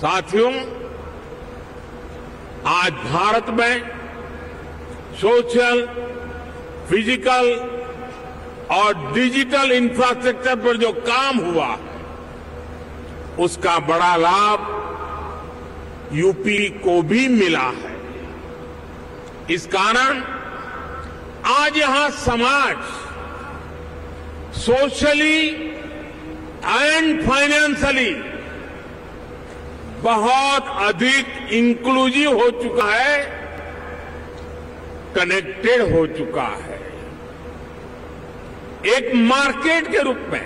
साथियों, आज भारत में सोशल, फिजिकल और डिजिटल इंफ्रास्ट्रक्चर पर जो काम हुआ है, उसका बड़ा लाभ यूपी को भी मिला है। इस कारण आज यहां समाज सोशली एंड फाइनेंशियली बहुत अधिक इंक्लूसिव हो चुका है, कनेक्टेड हो चुका है। एक मार्केट के रूप में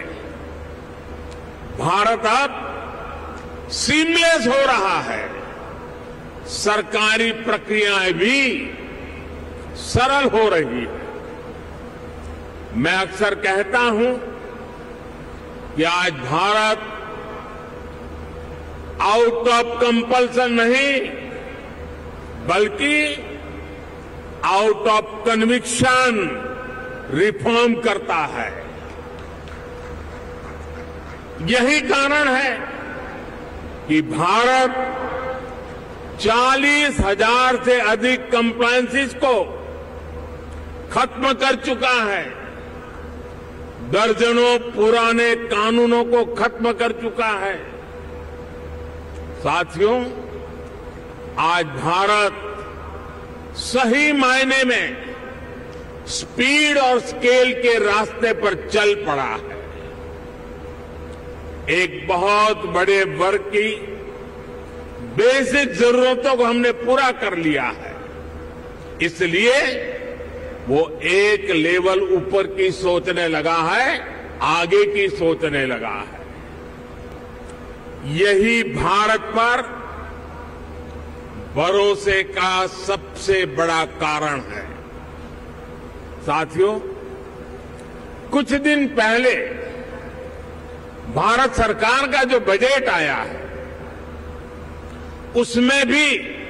भारत अब सीमलेस हो रहा है। सरकारी प्रक्रियाएं भी सरल हो रही है। मैं अक्सर कहता हूं कि आज भारत आउट ऑफ कंपल्सन नहीं, बल्कि आउट ऑफ कन्विक्शन रिफॉर्म करता है। यही कारण है कि भारत 40,000 से अधिक कंप्लायंसेस को खत्म कर चुका है, दर्जनों पुराने कानूनों को खत्म कर चुका है। साथियों, आज भारत सही मायने में स्पीड और स्केल के रास्ते पर चल पड़ा है। एक बहुत बड़े वर्ग की बेसिक जरूरतों को हमने पूरा कर लिया है, इसलिए वो एक लेवल ऊपर की सोचने लगा है, आगे की सोचने लगा है। यही भारत पर भरोसे का सबसे बड़ा कारण है। साथियों, कुछ दिन पहले भारत सरकार का जो बजट आया है, उसमें भी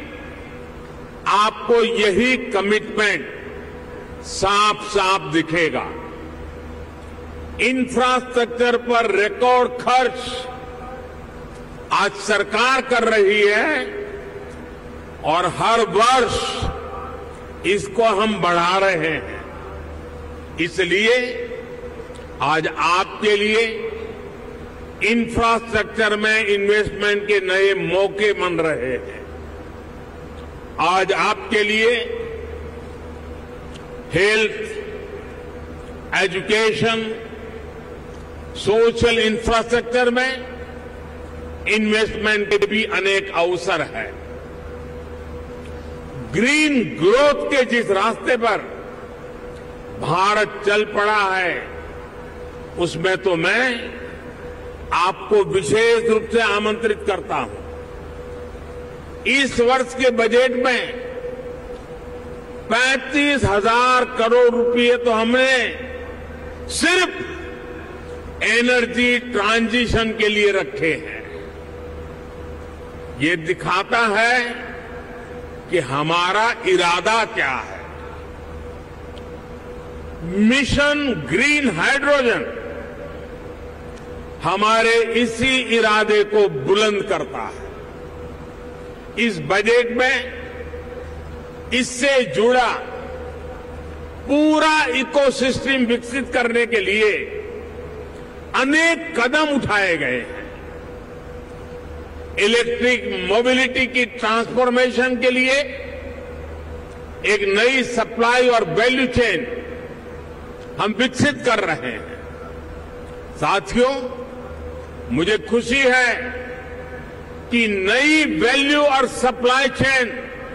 आपको यही कमिटमेंट साफ साफ दिखेगा। इंफ्रास्ट्रक्चर पर रिकॉर्ड खर्च आज सरकार कर रही है और हर वर्ष इसको हम बढ़ा रहे हैं। इसलिए आज आपके लिए इंफ्रास्ट्रक्चर में इन्वेस्टमेंट के नए मौके बन रहे हैं। आज आपके लिए हेल्थ, एजुकेशन, सोशल इंफ्रास्ट्रक्चर में इन्वेस्टमेंट के भी अनेक अवसर हैं। ग्रीन ग्रोथ के जिस रास्ते पर भारत चल पड़ा है, उसमें तो मैं आपको विशेष रूप से आमंत्रित करता हूं। इस वर्ष के बजट में 35,000 करोड़ रुपए तो हमने सिर्फ एनर्जी ट्रांजिशन के लिए रखे हैं। ये दिखाता है कि हमारा इरादा क्या है। मिशन ग्रीन हाइड्रोजन हमारे इसी इरादे को बुलंद करता है। इस बजट में इससे जुड़ा पूरा इकोसिस्टम विकसित करने के लिए अनेक कदम उठाए गए हैं। इलेक्ट्रिक मोबिलिटी की ट्रांसफॉर्मेशन के लिए एक नई सप्लाई और वैल्यू चेन हम विकसित कर रहे हैं। साथियों, मुझे खुशी है कि नई वैल्यू और सप्लाई चेन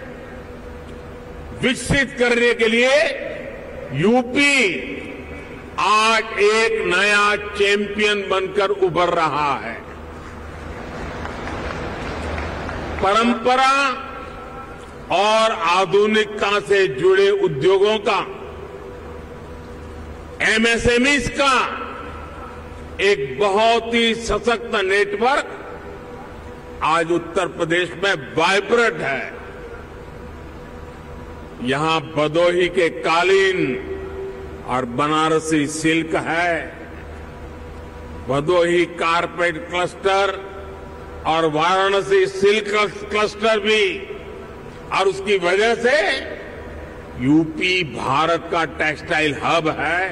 विकसित करने के लिए यूपी आज एक नया चैंपियन बनकर उभर रहा है। परंपरा और आधुनिकता से जुड़े उद्योगों का, एमएसएमईज का एक बहुत ही सशक्त नेटवर्क आज उत्तर प्रदेश में वाइब्रेंट है। यहां भदोही के कालीन और बनारसी सिल्क है, भदोही कारपेट क्लस्टर और वाराणसी सिल्क क्लस्टर भी, और उसकी वजह से यूपी भारत का टेक्सटाइल हब है।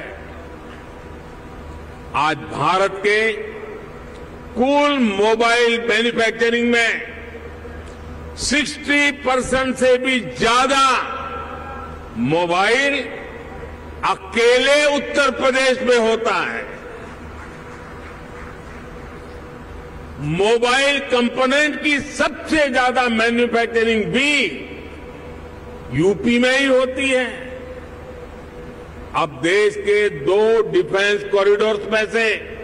आज भारत के कुल मोबाइल मैन्युफैक्चरिंग में 60% से भी ज्यादा मोबाइल अकेले उत्तर प्रदेश में होता है। मोबाइल कंपोनेंट की सबसे ज्यादा मैन्युफैक्चरिंग भी यूपी में ही होती है। अब देश के 2 डिफेंस कॉरिडोर्स में से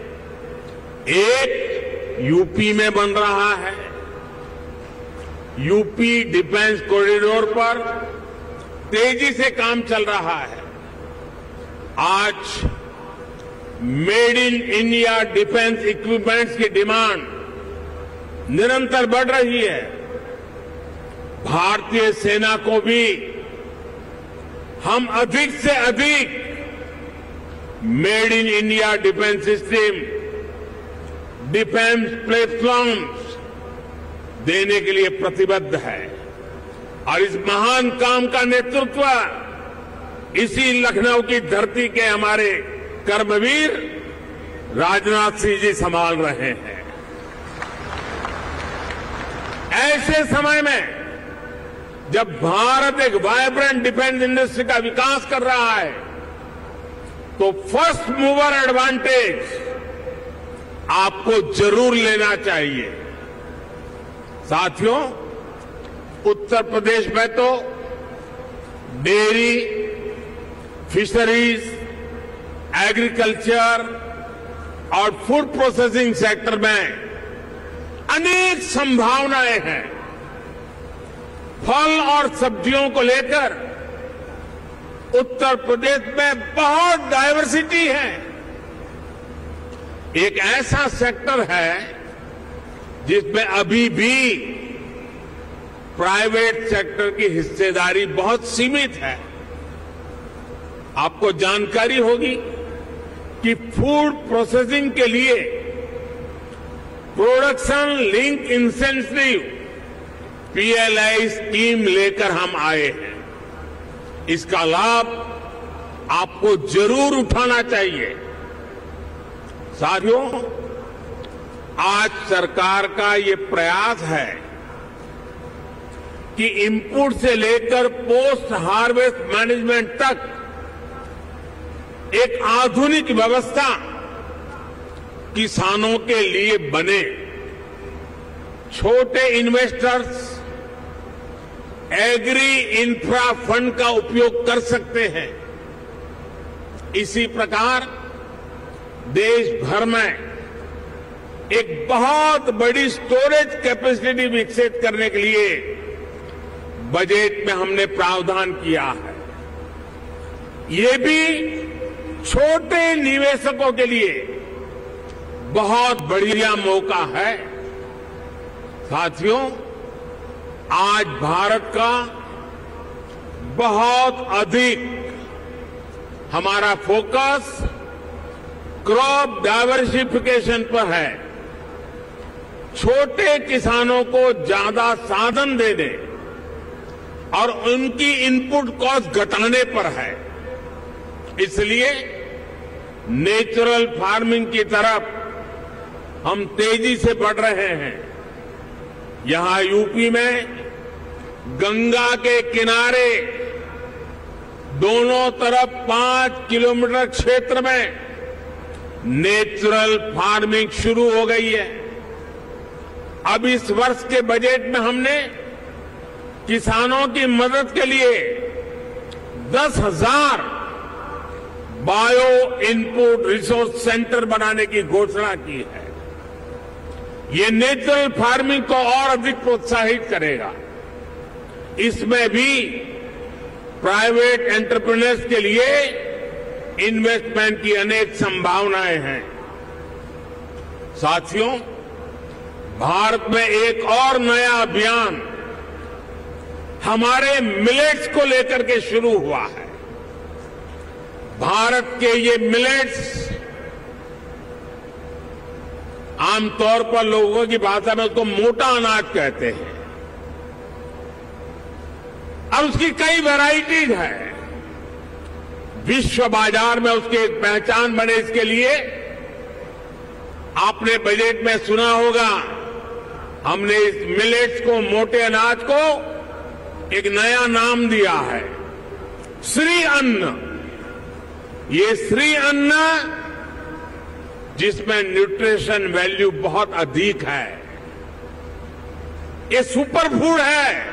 एक यूपी में बन रहा है। यूपी डिफेंस कॉरिडोर पर तेजी से काम चल रहा है। आज made in India defence equipments की डिमांड निरंतर बढ़ रही है। भारतीय सेना को भी हम अधिक से अधिक made in India defence system, defence platforms देने के लिए प्रतिबद्ध है। और इस महान काम का नेतृत्व इसी लखनऊ की धरती के हमारे कर्मवीर राजनाथ सिंह जी संभाल रहे हैं। ऐसे समय में जब भारत एक वाइब्रेंट डिफेंस इंडस्ट्री का विकास कर रहा है, तो फर्स्ट मूवर एडवांटेज आपको जरूर लेना चाहिए। साथियों, उत्तर प्रदेश में तो डेयरी, फिशरीज, एग्रीकल्चर और फूड प्रोसेसिंग सेक्टर में अनेक संभावनाएं हैं। फल और सब्जियों को लेकर उत्तर प्रदेश में बहुत डायवर्सिटी है। एक ऐसा सेक्टर है जिसमें अभी भी प्राइवेट सेक्टर की हिस्सेदारी बहुत सीमित है। आपको जानकारी होगी कि फूड प्रोसेसिंग के लिए production link incentive PLI scheme लेकर हम आए हैं। इसका लाभ आपको जरूर उठाना चाहिए। साथियों, आज सरकार का ये प्रयास है कि इनपुट से लेकर पोस्ट हार्वेस्ट मैनेजमेंट तक एक आधुनिक व्यवस्था किसानों के लिए बने। छोटे इन्वेस्टर्स एग्री इंफ्रा फंड का उपयोग कर सकते हैं। इसी प्रकार देश भर में एक बहुत बड़ी स्टोरेज कैपेसिटी विकसित करने के लिए बजट में हमने प्रावधान किया है। ये भी छोटे निवेशकों के लिए बहुत बढ़िया मौका है। साथियों, आज भारत का बहुत अधिक हमारा फोकस क्रॉप डाइवर्सिफिकेशन पर है। छोटे किसानों को ज्यादा साधन देने और उनकी इनपुट कॉस्ट घटाने पर है। इसलिए नेचुरल फार्मिंग की तरफ हम तेजी से बढ़ रहे हैं। यहां यूपी में गंगा के किनारे दोनों तरफ 5 किलोमीटर क्षेत्र में नेचुरल फार्मिंग शुरू हो गई है। अब इस वर्ष के बजट में हमने किसानों की मदद के लिए 10,000 बायो इनपुट रिसोर्स सेंटर बनाने की घोषणा की है। ये नेचुरल फार्मिंग को और अधिक प्रोत्साहित करेगा। इसमें भी प्राइवेट एंटरप्रेन्योर्स के लिए इन्वेस्टमेंट की अनेक संभावनाएं हैं। साथियों, भारत में एक और नया अभियान हमारे मिलेट्स को लेकर के शुरू हुआ है। भारत के ये मिलेट्स आमतौर पर लोगों की भाषा में उसको मोटा अनाज कहते हैं और उसकी कई वैरायटीज है। विश्व बाजार में उसकी एक पहचान बने, इसके लिए आपने बजट में सुना होगा, हमने इस मिलेट्स को, मोटे अनाज को एक नया नाम दिया है, श्री अन्न। ये श्री अन्न जिसमें न्यूट्रिशन वैल्यू बहुत अधिक है, ये सुपर फूड है।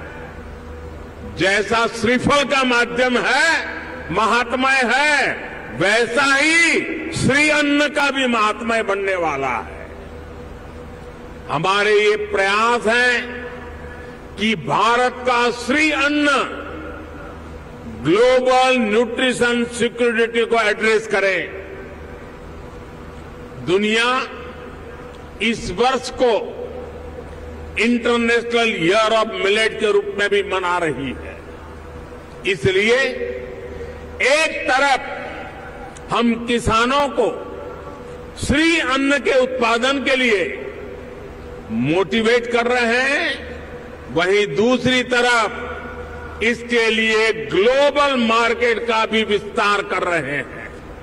जैसा श्रीफल का माध्यम है, महात्मय है, वैसा ही श्री अन्न का भी महात्मय बनने वाला है। हमारे ये प्रयास है कि भारत का Shri Anna global nutrition security को एड्रेस करे। दुनिया इस वर्ष को इंटरनेशनल ईयर ऑफ मिलेट के रूप में भी मना रही है। इसलिए एक तरफ हम किसानों को श्री अन्न के उत्पादन के लिए मोटिवेट कर रहे हैं, वहीं दूसरी तरफ इसके लिए ग्लोबल मार्केट का भी विस्तार कर रहे हैं।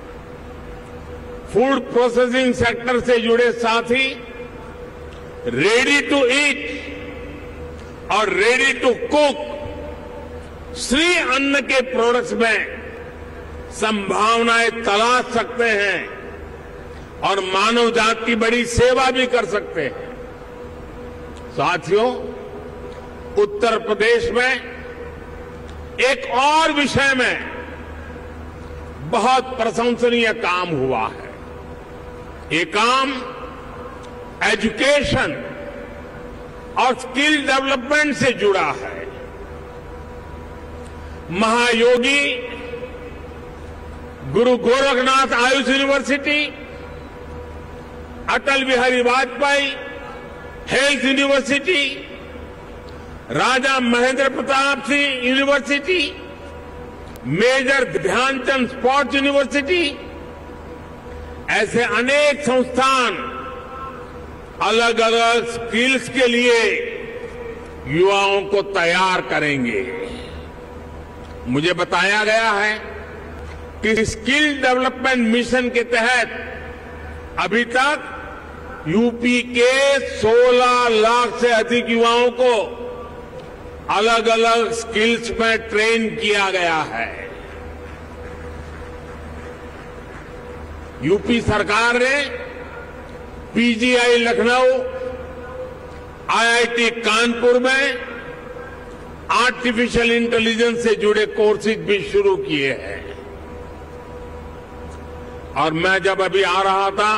फूड प्रोसेसिंग सेक्टर से जुड़े साथी रेडी टू ईट और रेडी टू कुक श्री अन्न के प्रोडक्ट्स में संभावनाएं तलाश सकते हैं और मानव जाति की बड़ी सेवा भी कर सकते हैं। साथियों, उत्तर प्रदेश में एक और विषय में बहुत प्रशंसनीय काम हुआ है। ये काम एजुकेशन और स्किल डेवलपमेंट से जुड़ा है। Mahayogi Guru Gorakhnath Ayush university, Atal Bihari Vajpayee health university, Raja Mahendra Pratap Singh university, major Dhyanchand sports university, ऐसे अनेक संस्थान अलग अलग स्किल्स के लिए युवाओं को तैयार करेंगे। मुझे बताया गया है कि स्किल डेवलपमेंट मिशन के तहत अभी तक यूपी के 16 लाख से अधिक युवाओं को अलग अलग स्किल्स में ट्रेन किया गया है। यूपी सरकार ने पीजीआई लखनऊ, आईआईटी कानपुर में आर्टिफिशियल इंटेलिजेंस से जुड़े कोर्सेज भी शुरू किए हैं। और मैं जब अभी आ रहा था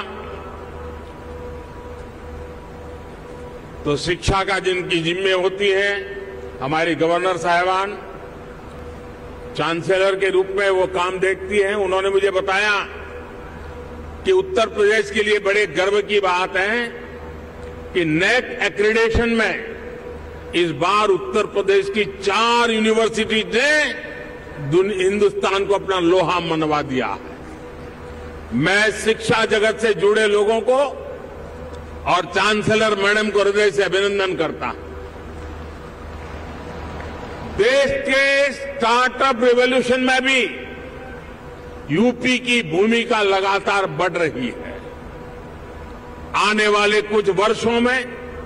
तो शिक्षा का जिनकी जिम्मे होती है, हमारी गवर्नर साहिबान चांसलर के रूप में वो काम देखती हैं, उन्होंने मुझे बताया कि उत्तर प्रदेश के लिए बड़े गर्व की बात है कि नेक एक्रेडिटेशन में इस बार उत्तर प्रदेश की 4 यूनिवर्सिटी ने हिंदुस्तान को अपना लोहा मनवा दिया है। मैं शिक्षा जगत से जुड़े लोगों को और चांसलर मैडम को हृदय से अभिनंदन करता हूं। देश के स्टार्टअप रिवॉल्यूशन में भी यूपी की भूमिका लगातार बढ़ रही है। आने वाले कुछ वर्षों में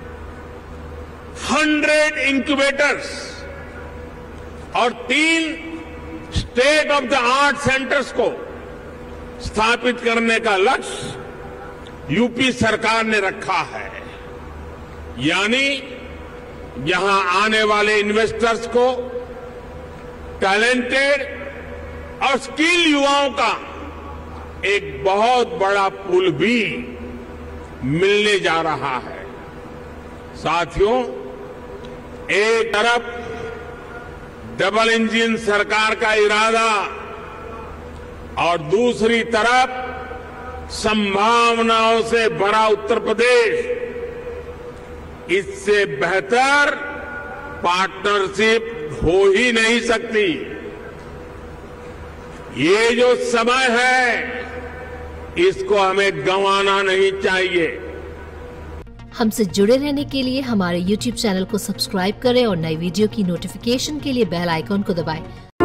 100 इंक्यूबेटर्स और 3 state of the art centres को स्थापित करने का लक्ष्य यूपी सरकार ने रखा है। यानी यहां आने वाले इन्वेस्टर्स को टैलेंटेड और स्किल युवाओं का एक बहुत बड़ा पूल भी मिलने जा रहा है। साथियों, एक तरफ डबल इंजन सरकार का इरादा और दूसरी तरफ संभावनाओं से भरा उत्तर प्रदेश, इससे बेहतर पार्टनरशिप हो ही नहीं सकती। ये जो समय है इसको हमें गंवाना नहीं चाहिए। हमसे जुड़े रहने के लिए हमारे YouTube चैनल को सब्सक्राइब करें और नई वीडियो की नोटिफिकेशन के लिए बेल आइकॉन को दबाएं।